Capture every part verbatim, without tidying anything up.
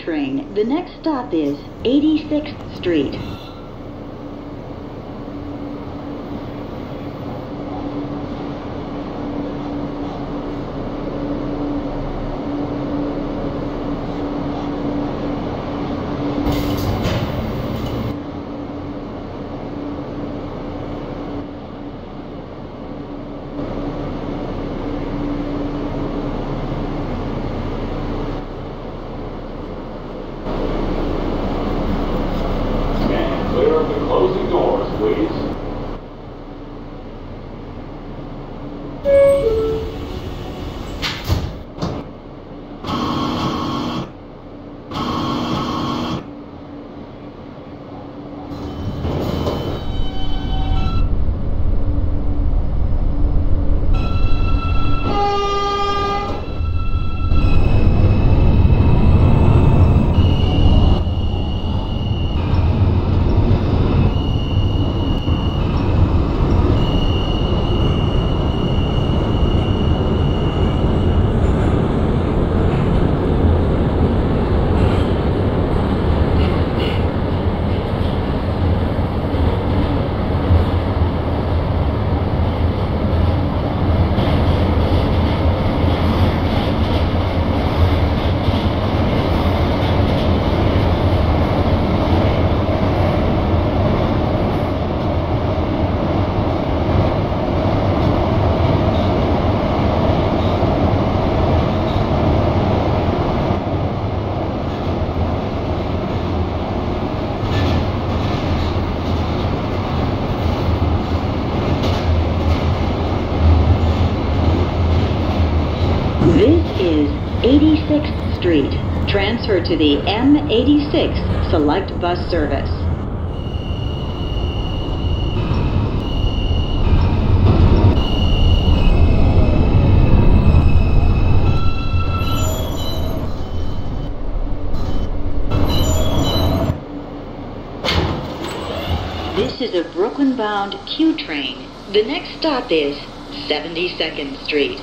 train. The next stop is eighty-sixth Street. eighty-sixth Street. Transfer to the M eighty-six Select Bus Service. This is a Brooklyn-bound Q train. The next stop is seventy-second Street.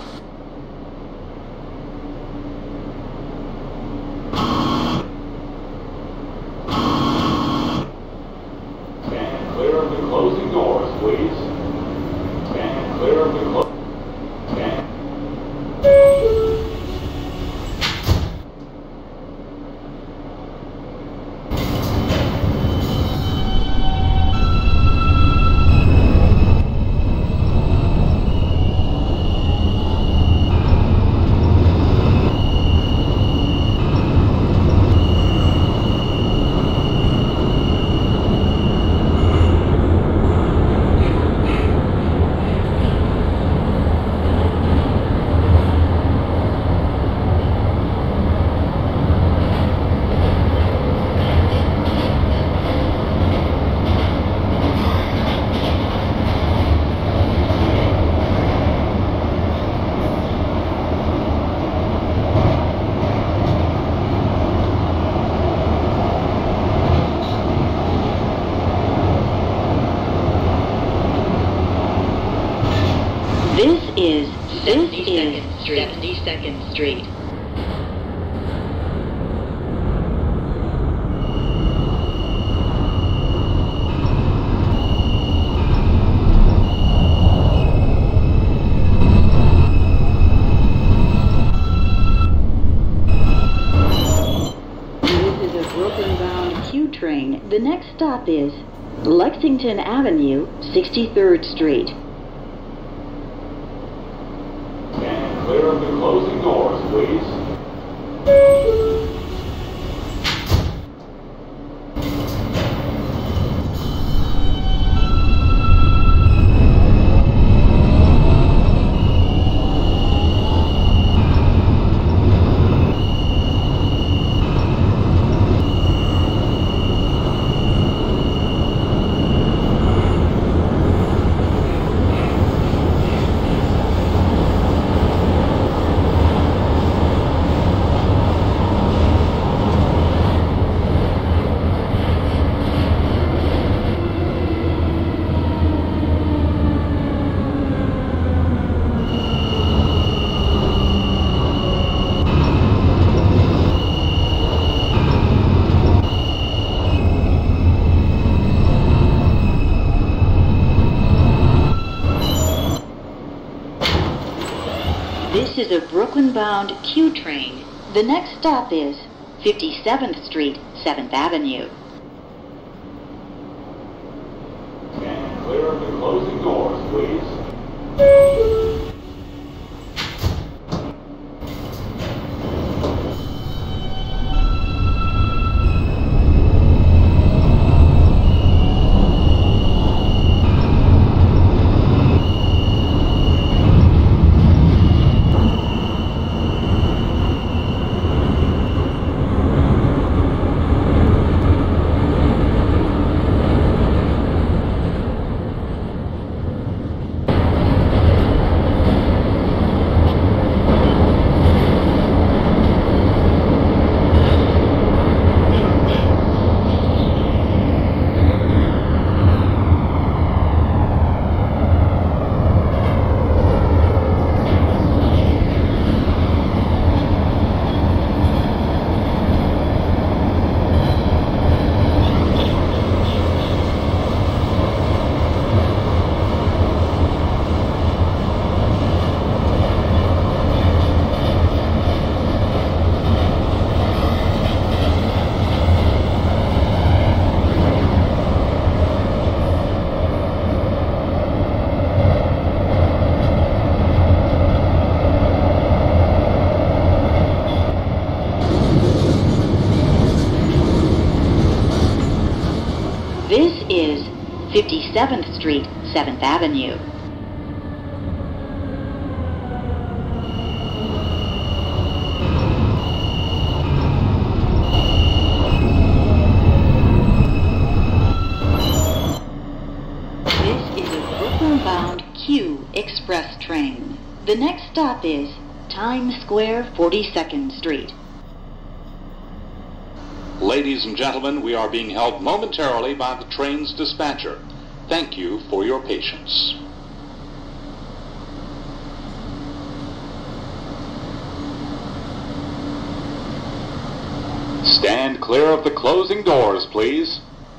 This is seventy-second Street. seventy-second Street. This is a Brooklyn-bound Q train. The next stop is Lexington Avenue, sixty-third Street. Clear of the closing doors, please. This is a Brooklyn-bound Q train. The next stop is fifty-seventh Street, seventh Avenue. Stand clear of the closing doors, please. This is fifty-seventh Street, seventh Avenue. This is a Brooklyn-bound Q Express train. The next stop is Times Square, forty-second Street. Ladies and gentlemen, we are being held momentarily by the train's dispatcher. Thank you for your patience. Stand clear of the closing doors, please.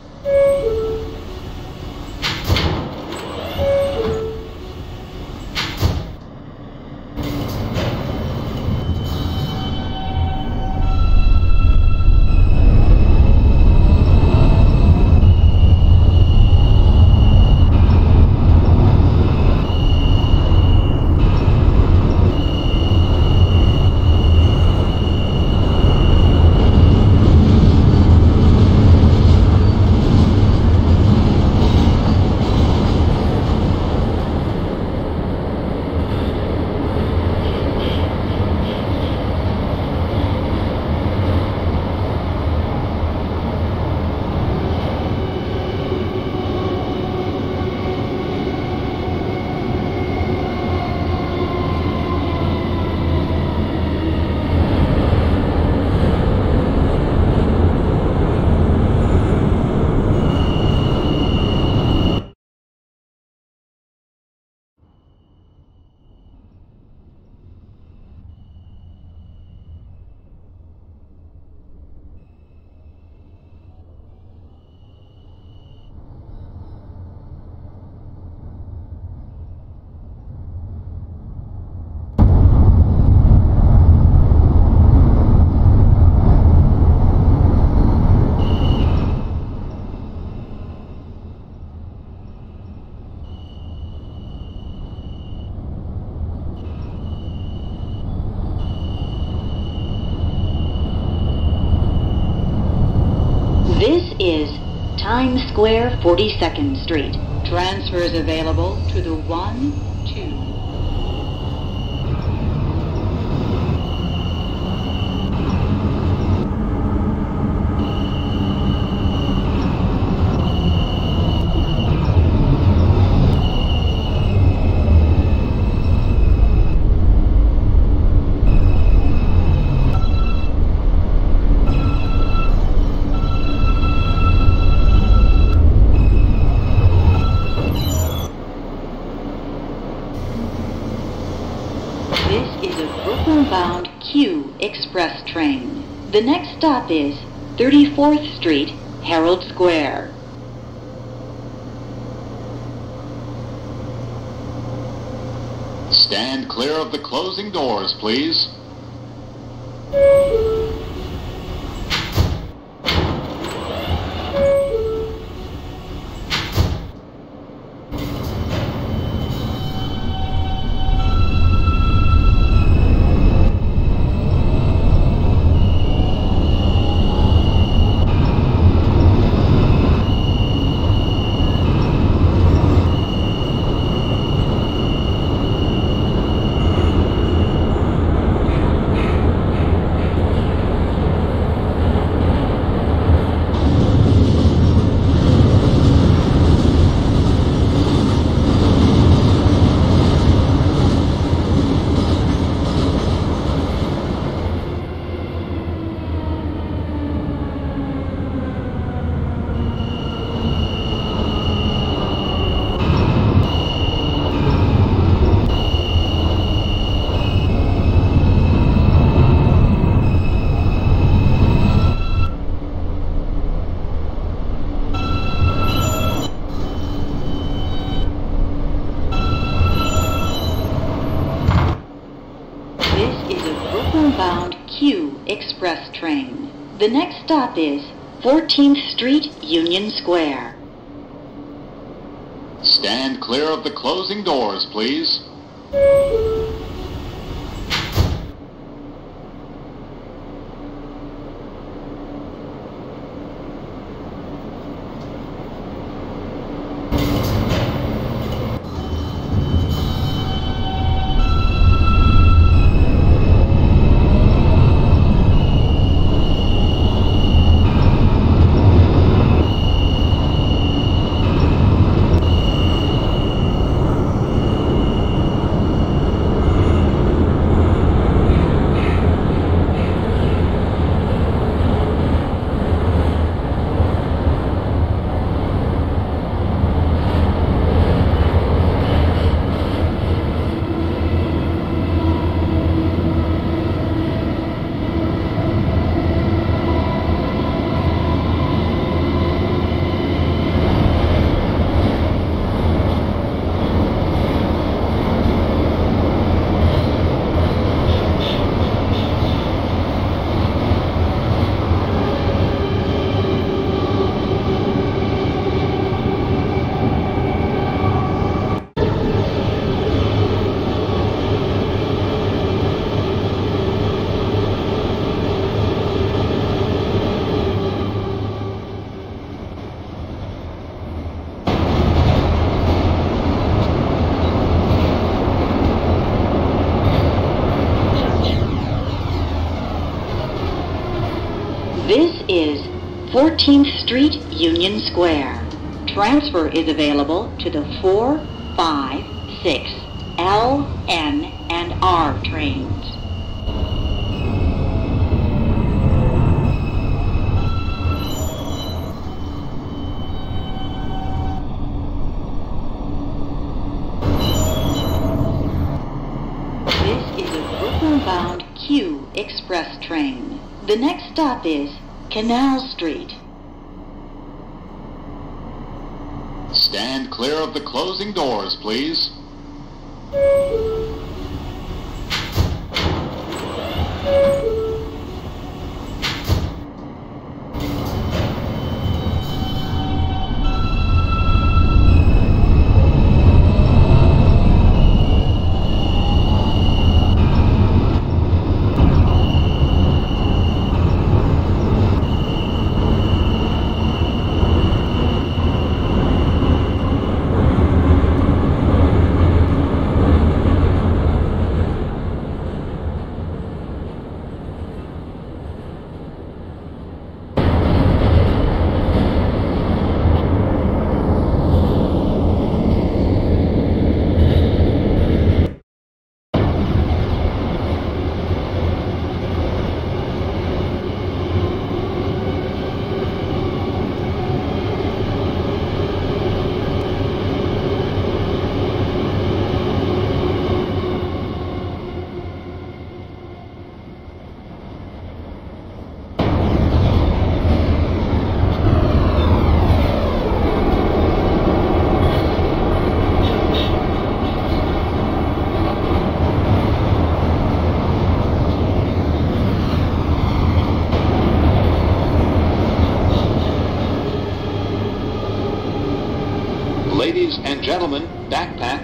This is Times Square, forty-second Street. Transfers available to the one, two. Brooklyn-bound Q Express train. The next stop is thirty-fourth Street, Herald Square. Stand clear of the closing doors, please. Bound Q express train. The next stop is fourteenth Street, Union Square. Stand clear of the closing doors, please. This is fourteenth Street, Union Square. Transfer is available to the four, five, six, L, N, and R trains. This is a Brooklyn-bound Q express train. The next stop is Canal Street. Stand clear of the closing doors, please.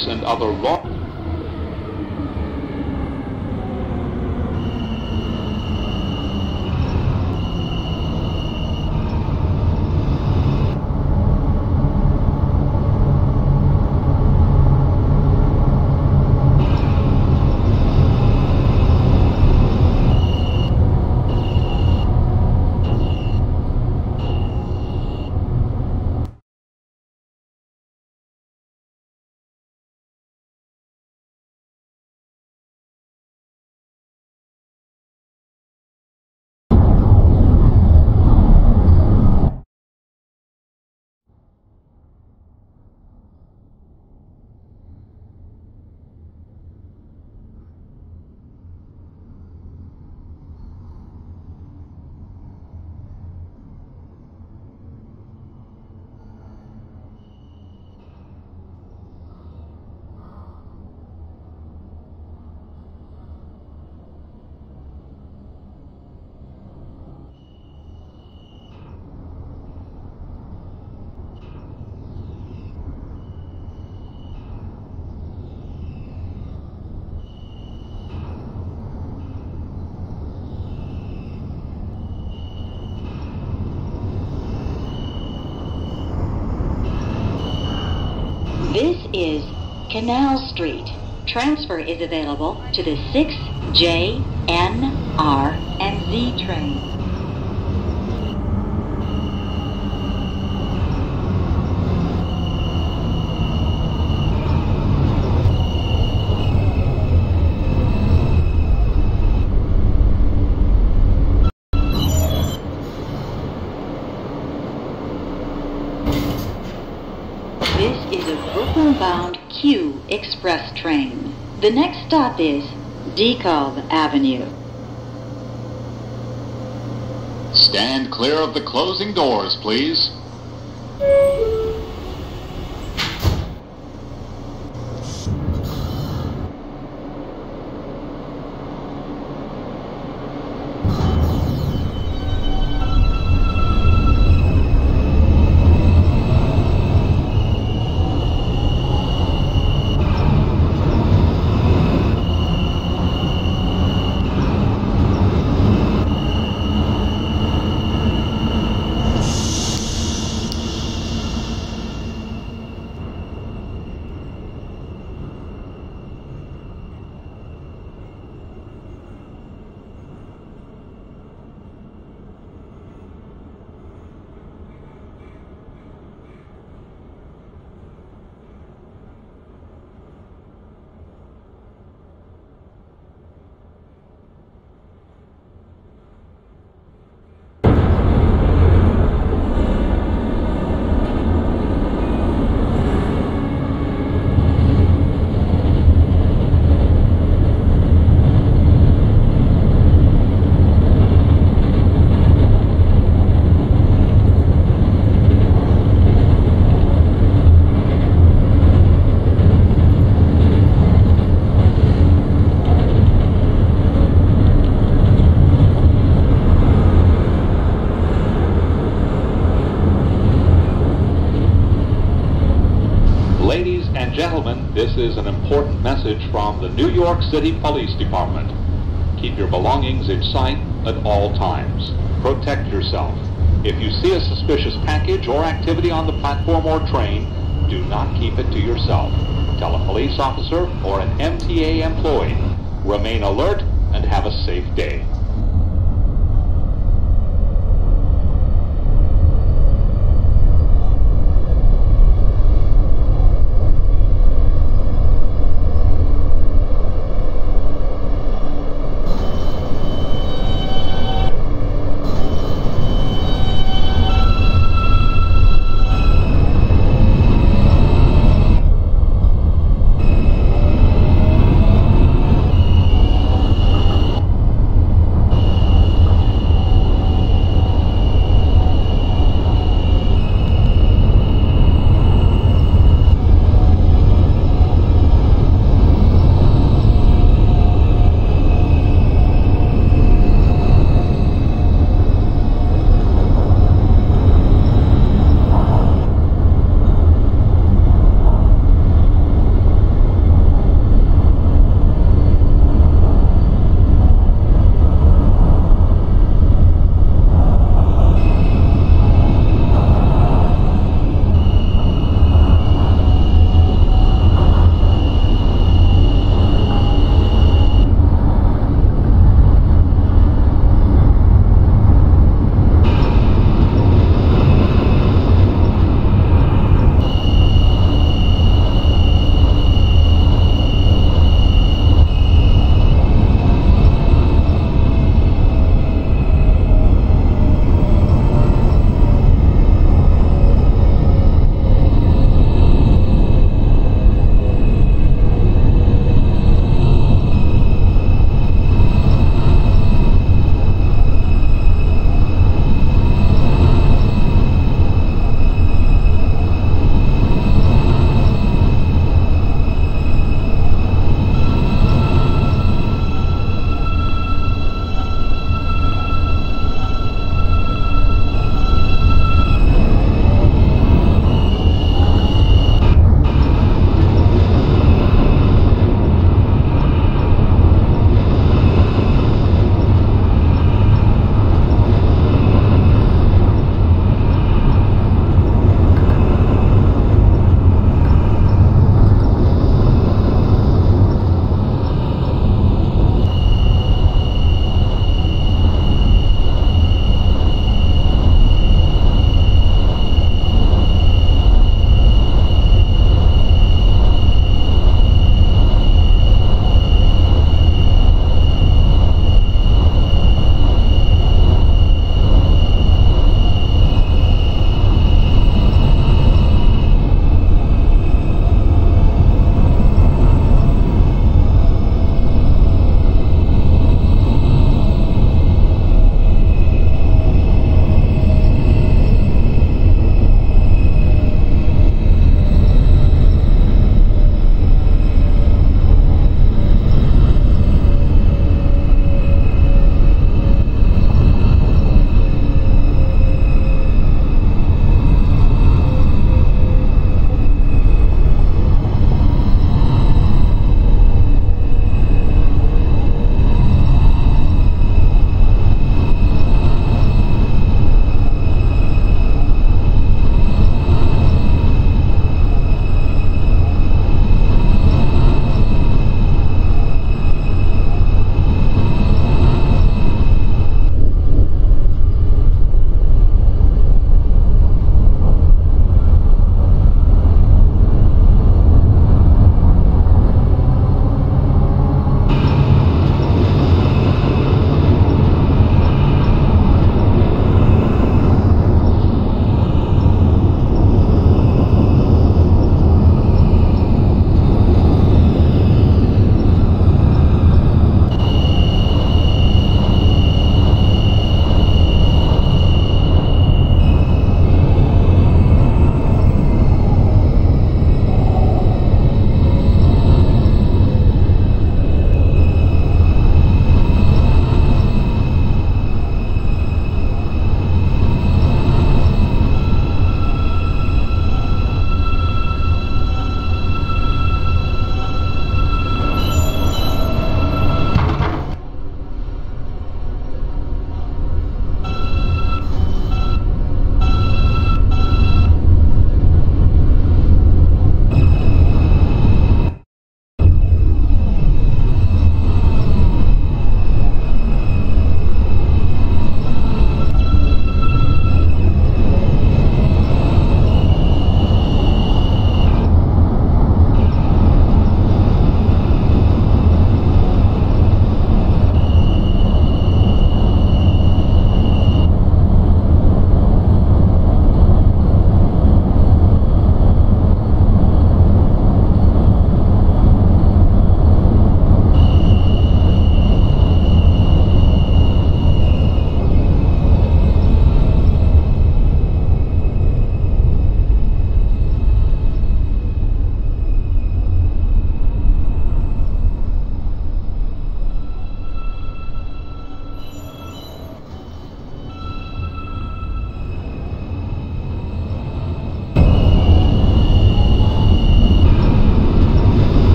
trucks and other raw... This is Canal Street. Transfer is available to the six J, N, R, and Z train. This is a Brooklyn-bound Q Express train. The next stop is DeKalb Avenue. Stand clear of the closing doors, please. Ladies and gentlemen, this is an important message from the New York City Police Department. Keep your belongings in sight at all times. Protect yourself. If you see a suspicious package or activity on the platform or train, do not keep it to yourself. Tell a police officer or an M T A employee. Remain alert and have a safe day.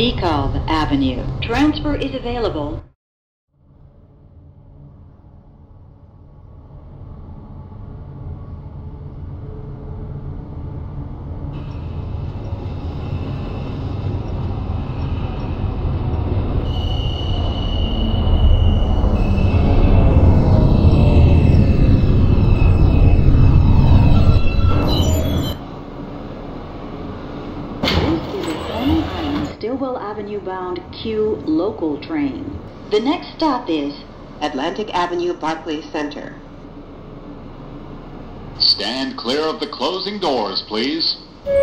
Beekov Avenue. Transfer is available. Avenue-bound Q local train. The next stop is Atlantic Avenue, Barclays Center. Stand clear of the closing doors, please.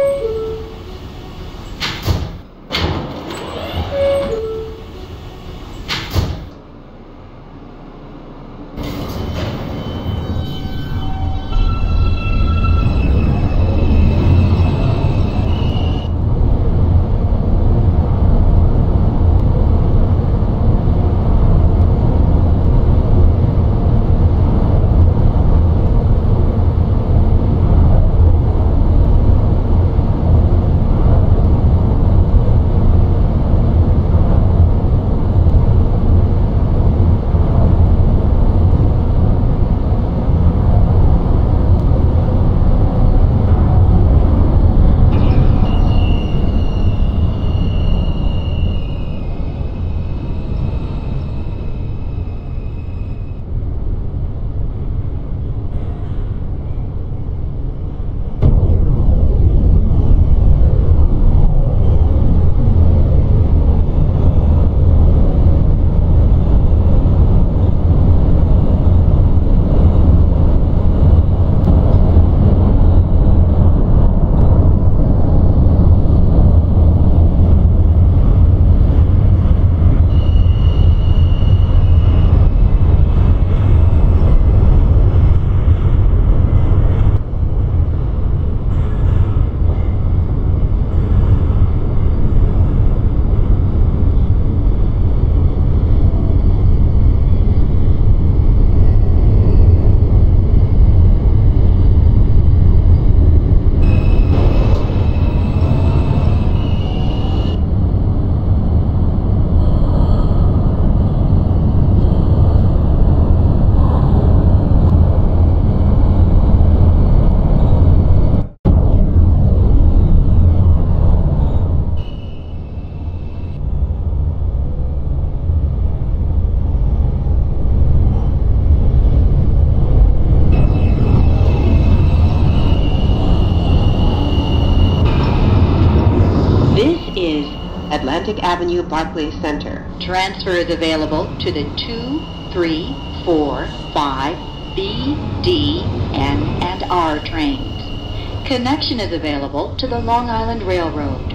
Atlantic Avenue, Barclays Center. Transfer is available to the two, three, four, five, B, D, N, and R trains. Connection is available to the Long Island Railroad.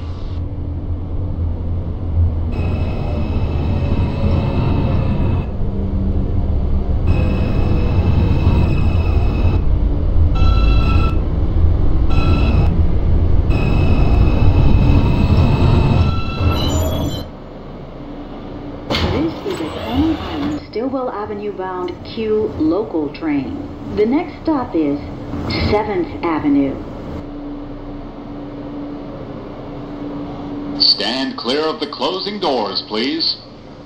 Avenue-bound Q local train. The next stop is seventh Avenue. Stand clear of the closing doors, please.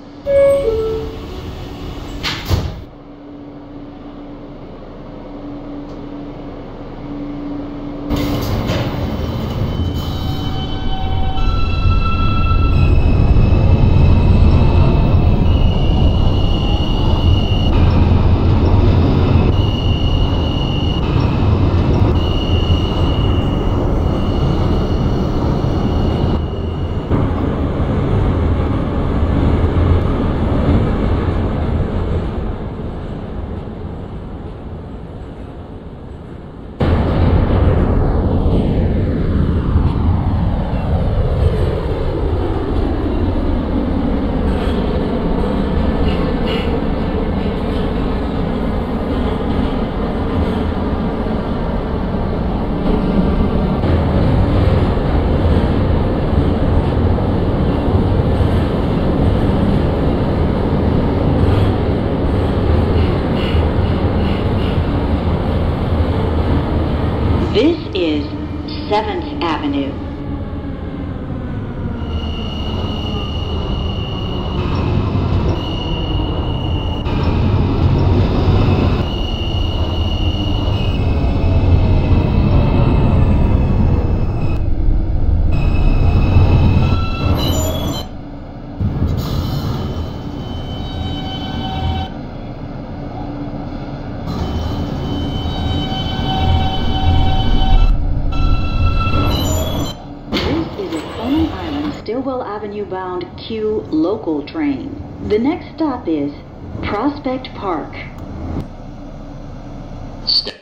This is seventh Avenue. Avenue bound Q local train. The next stop is Prospect Park. Step.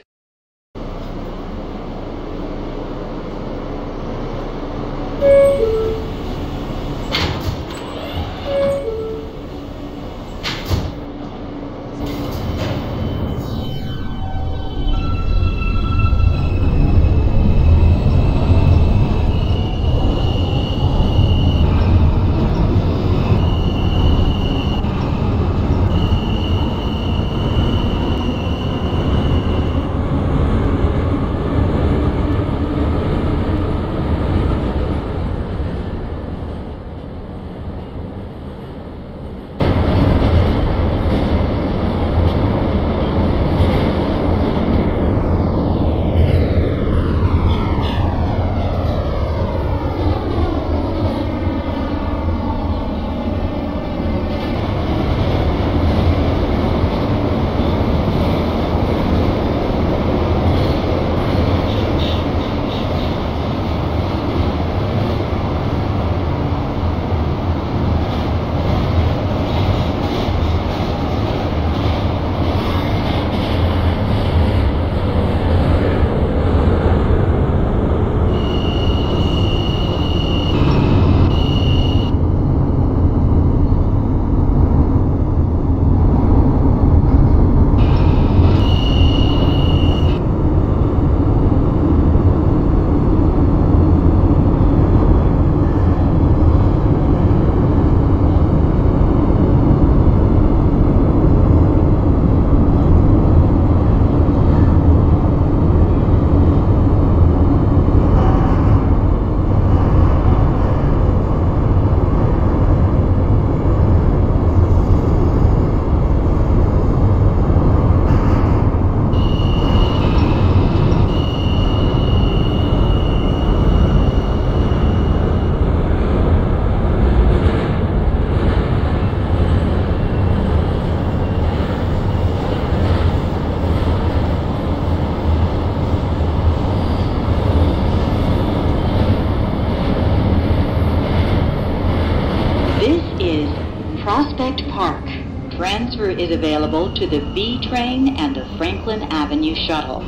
Prospect Park. Transfer is available to the B train and the Franklin Avenue shuttle.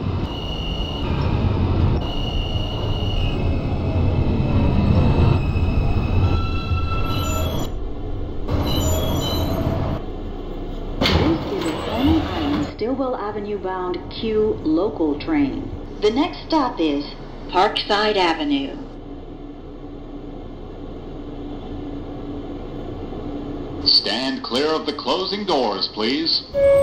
This is a Coney Island Stillwell Avenue bound Q local train. The next stop is Parkside Avenue. Stand clear of the closing doors, please.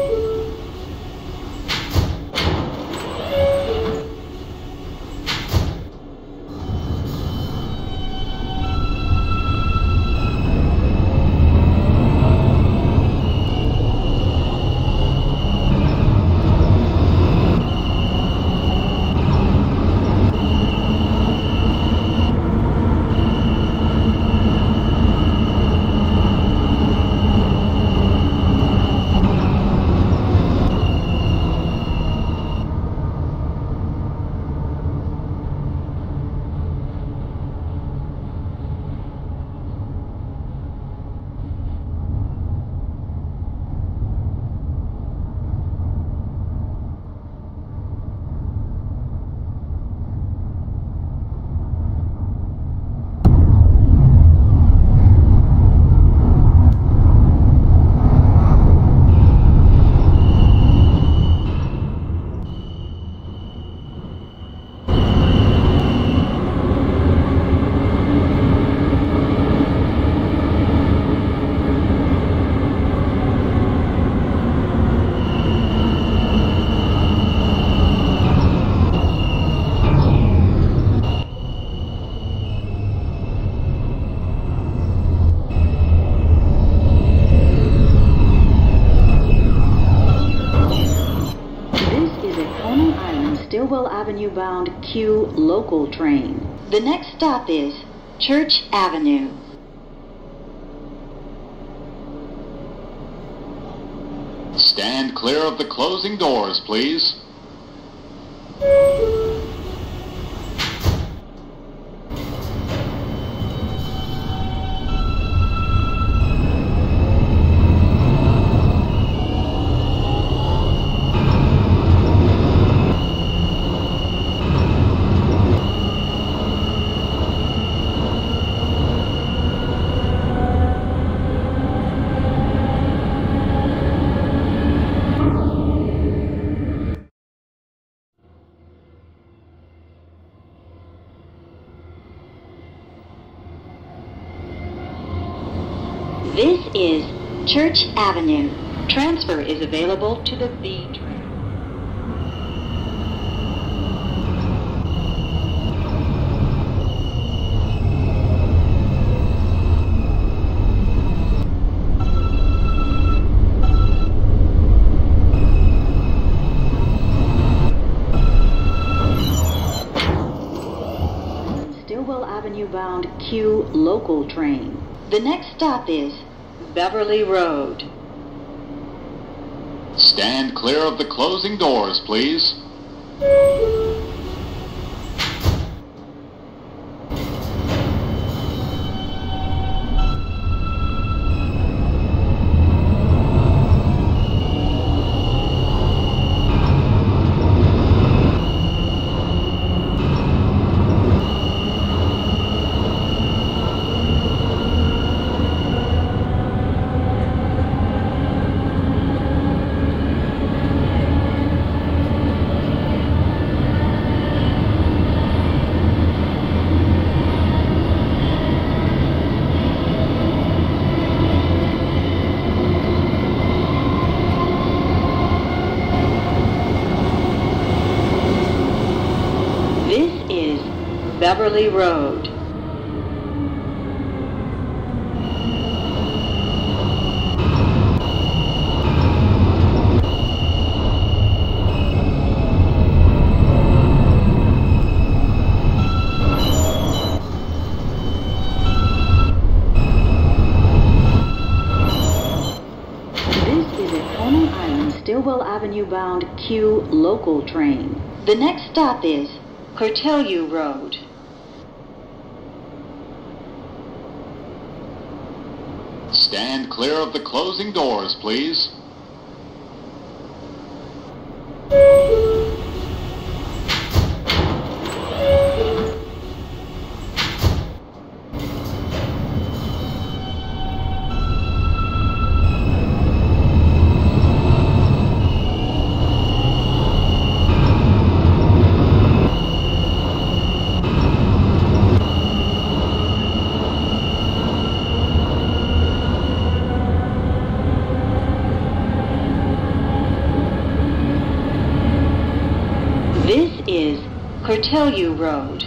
Stillwell Avenue bound Q local train. The next stop is Church Avenue. Stand clear of the closing doors, please. This is Church Avenue. Transfer is available to the B train. Avenue-bound Q local train. The next stop is Beverly Road. Stand clear of the closing doors, please. Beverly Road. This is a Coney Island Stillwell Avenue bound Q local train. The next stop is Cortelyou Road. Stand clear of the closing doors, please. Is Cortelyou Road.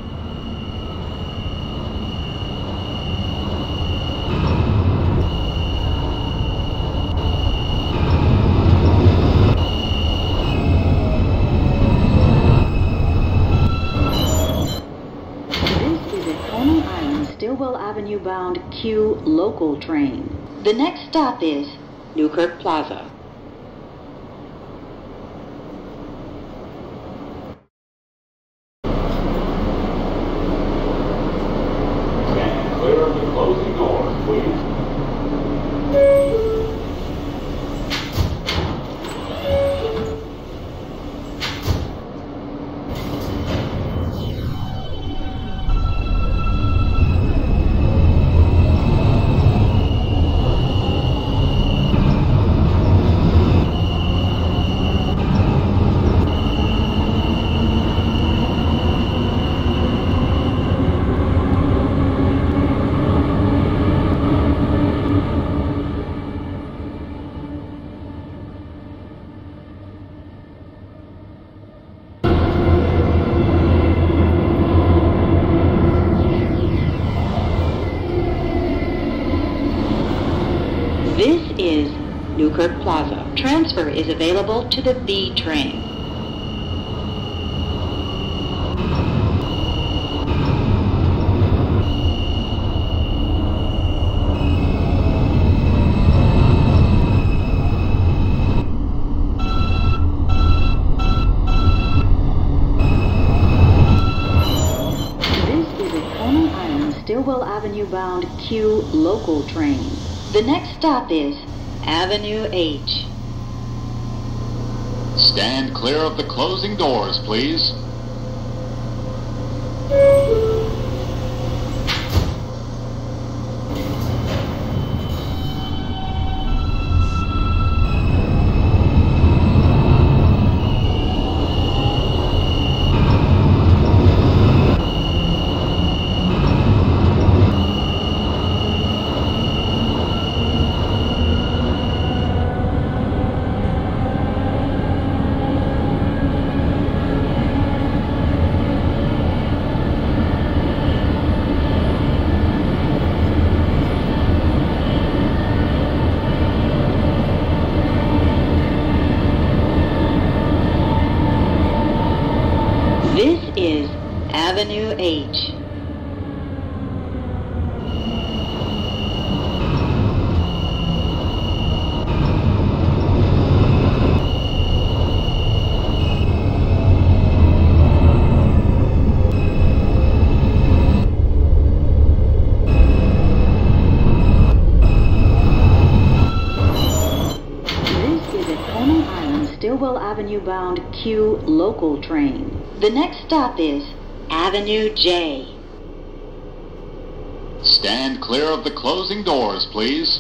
This is a Coney Island Stillwell Avenue bound Q local train. The next stop is Newkirk Plaza. Closing doors, please. This is Newkirk Plaza. Transfer is available to the B train. This is a Coney Island Stillwell Avenue bound Q local train. The next stop is Avenue H. Stand clear of the closing doors, please. Avenue bound Q local train. The next stop is Avenue J. Stand clear of the closing doors, please.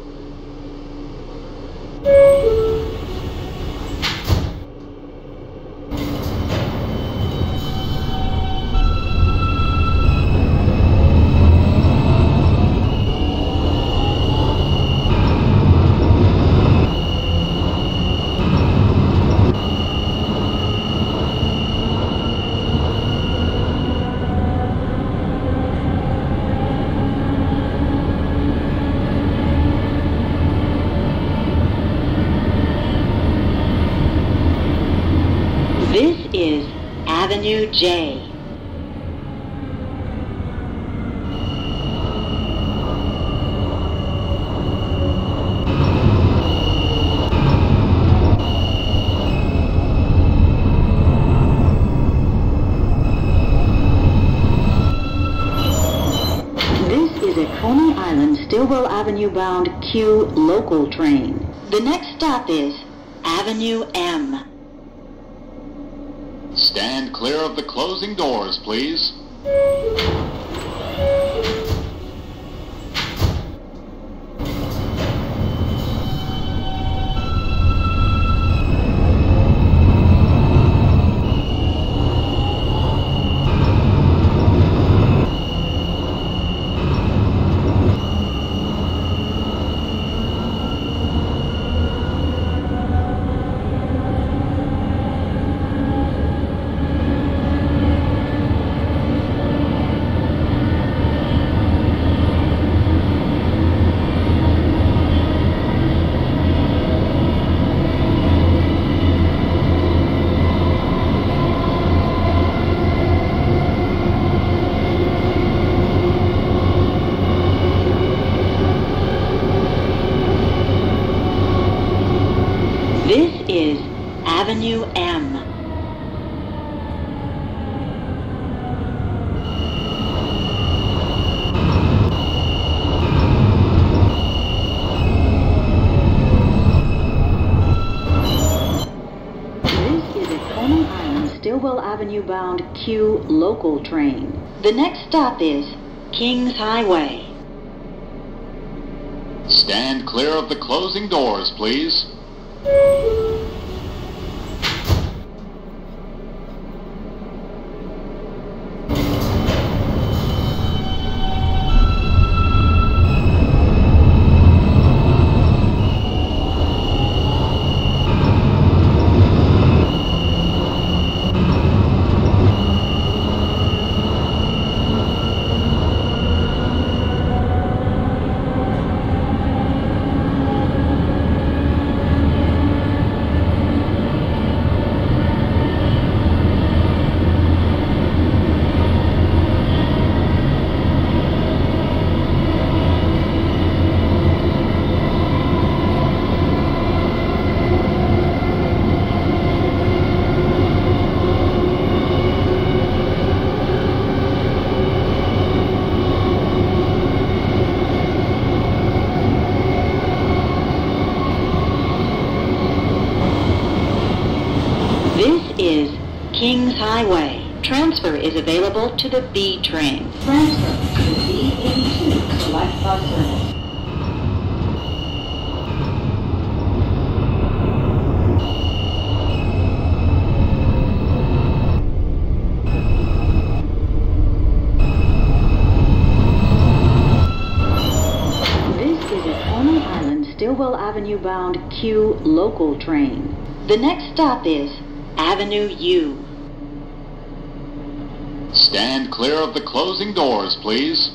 This is Avenue J. This is a Coney Island Stillwell Avenue bound Q local train. The next stop is Avenue M. Stand clear of the closing doors, please. This is Avenue M. This is a Coney Island Stillwell Avenue bound Q local train. The next stop is Kings Highway. Stand clear of the closing doors, please. This is Kings Highway. Transfer is available to the B train. Transfer to the B eighty-two select bus service. This is a Coney Island Stillwell Avenue bound Q local train. The next stop is Avenue U. Stand clear of the closing doors, please.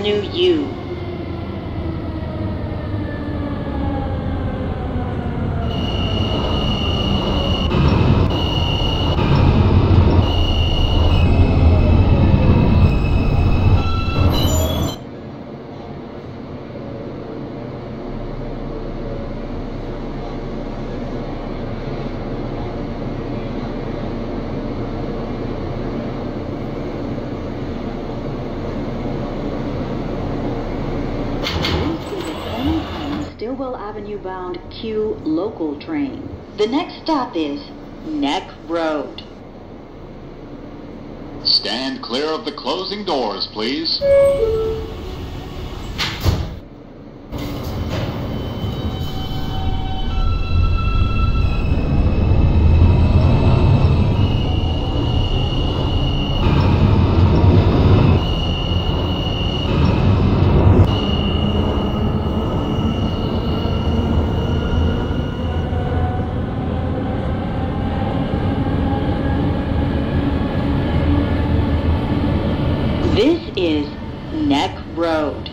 Avenue U. Avenue bound Q local train. The next stop is Neck Road. Stand clear of the closing doors, please. This is Neck Road.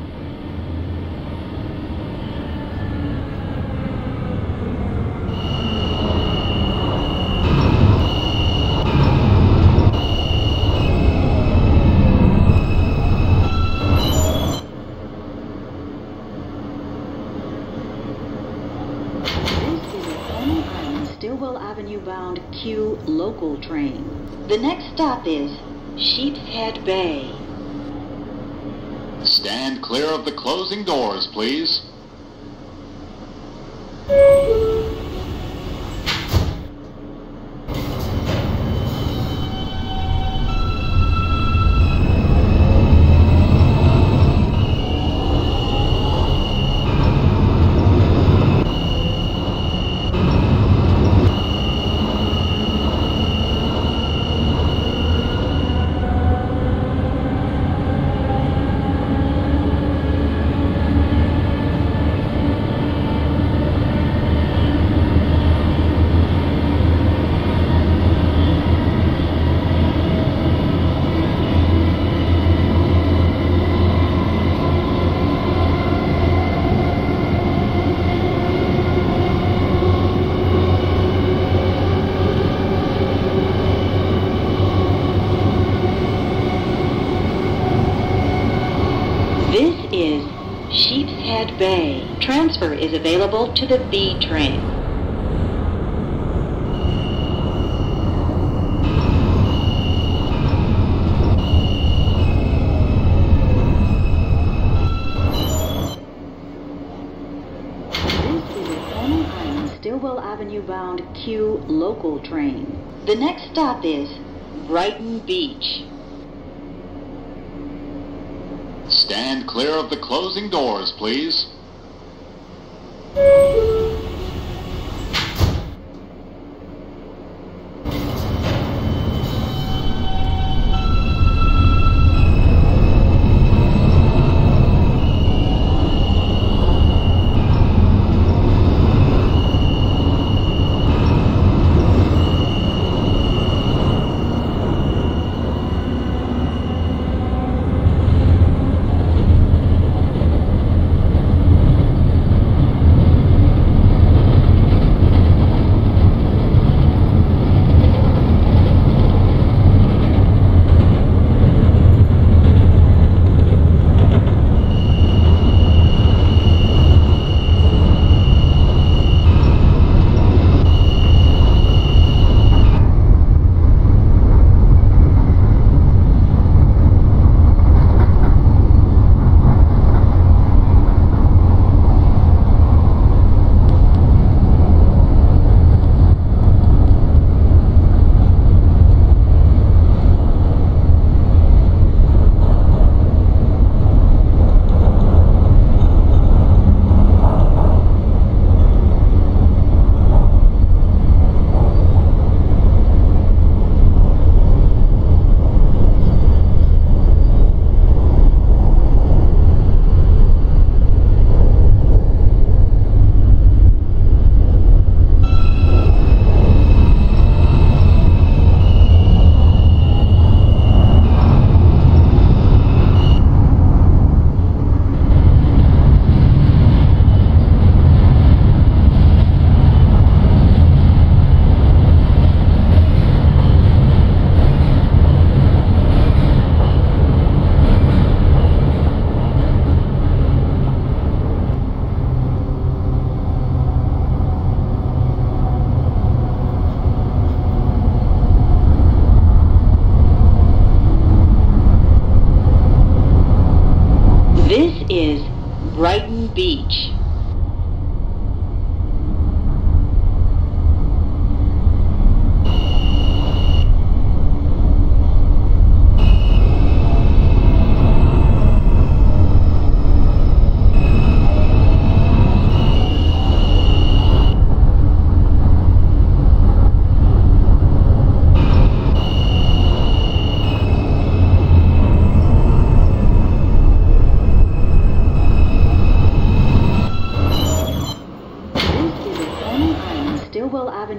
Stillwell Avenue bound Q local train. The next stop is Sheepshead Bay. Stand clear of the closing doors, please. This is Sheepshead Bay. Transfer is available to the B train. This is a Coney Island Stillwell Avenue bound Q local train. The next stop is Brighton Beach. Stand clear of the closing doors, please.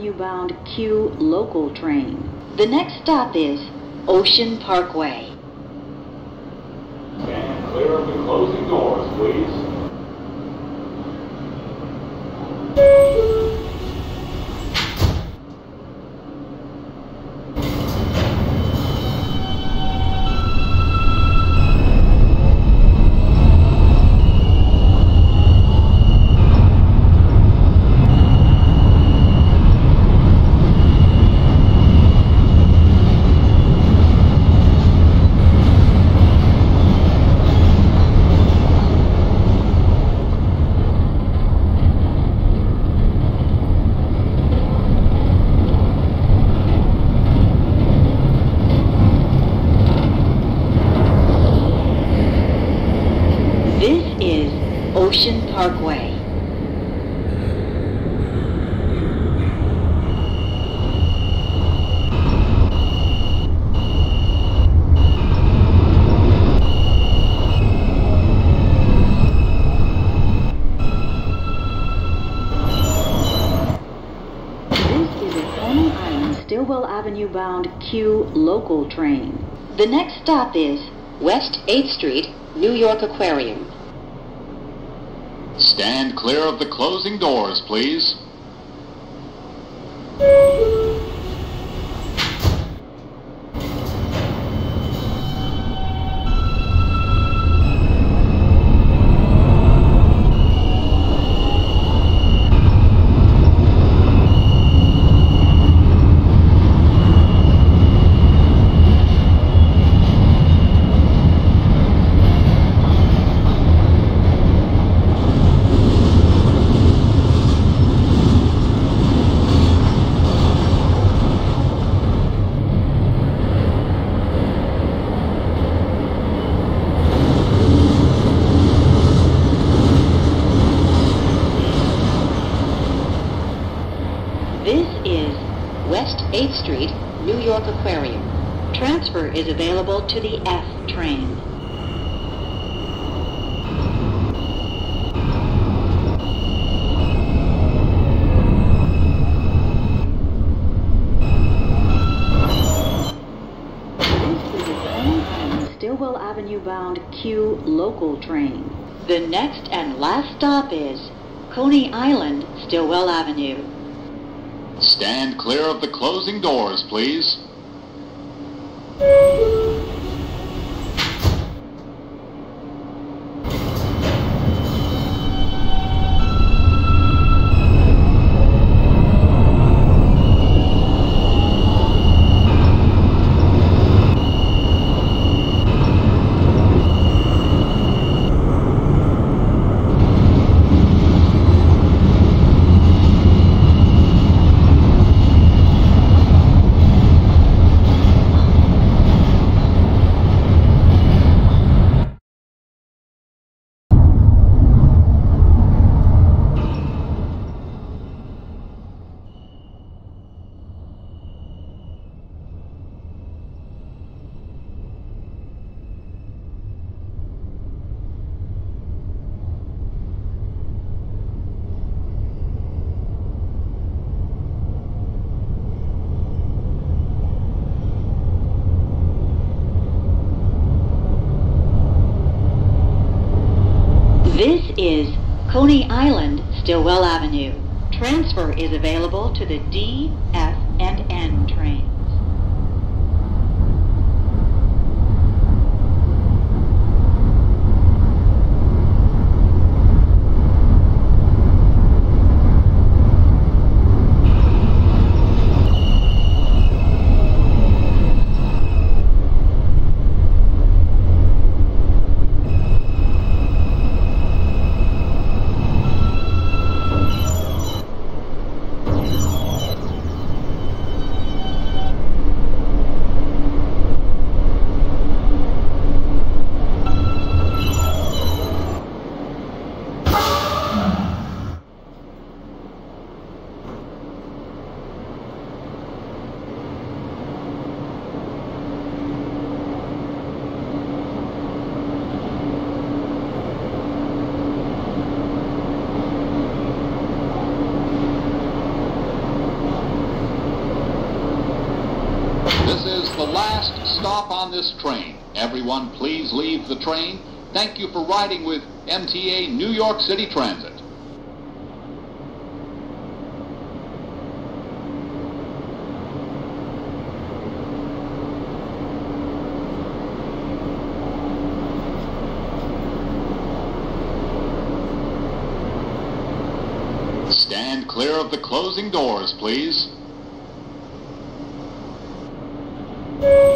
Avenue bound Q local train. The next stop is Ocean Parkway. Stand clear of the closing doors, please. Ocean Parkway. This is a Coney Island Stillwell Avenue bound Q local train. The next stop is West eighth Street, New York Aquarium. Stand clear of the closing doors, please. This is West eighth Street, New York Aquarium. Transfer is available to the F train. This is a Coney Island Stillwell Avenue bound Q local train. The next and last stop is Coney Island, Stillwell Avenue. Stand clear of the closing doors, please. This is Coney Island, Stillwell Avenue. Transfer is available to the D, F, and N trains. This is the last stop on this train. Everyone, please leave the train. Thank you for riding with M T A New York City Transit. Stand clear of the closing doors, please.